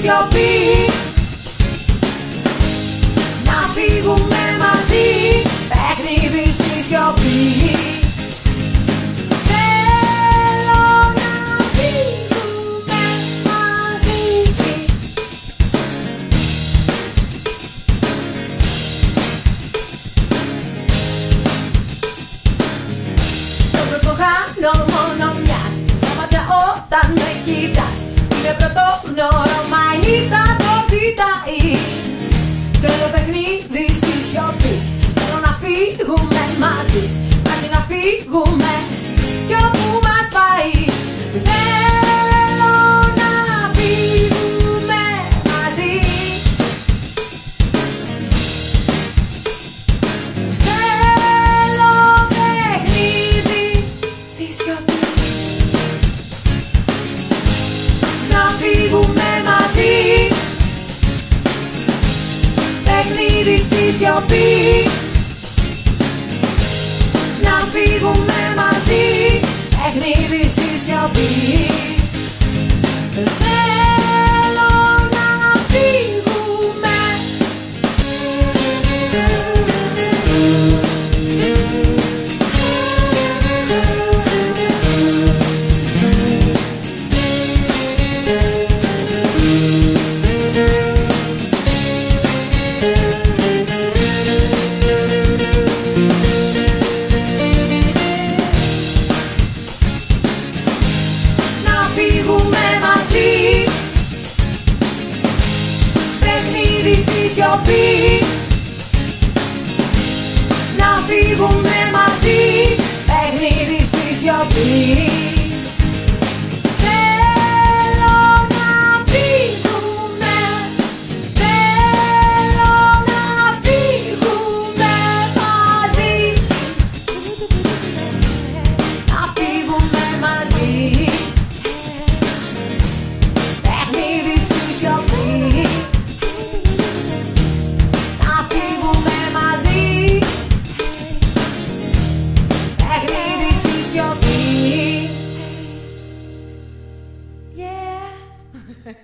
σιωπή. Να φύγουμε μαζί, παιχνίδι στη σιωπή. Θέλω να φύγουμε μαζί. Το κόσμο χάνω μόνο μιας, στα μάτια όταν με κοιτάς. Είναι πρωτόγνωρο, μα η νύχτα το ζητάει. Τρελό παιχνίδι στη σιωπή. Θέλω να φύγουμε μαζί, μαζί να φύγουμε κι όπου μας πάει. Θέλω να φύγουμε μαζί. Θέλω παιχνίδι στη σιωπή. Να φύγουμε μαζί, παιχνίδι στη σιωπή. Να φύγουμε μαζί, παιχνίδι στη σιωπή. Θέλω να φύγουμε. Φύγουμε μαζί, παιχνίδι στη σιωπή.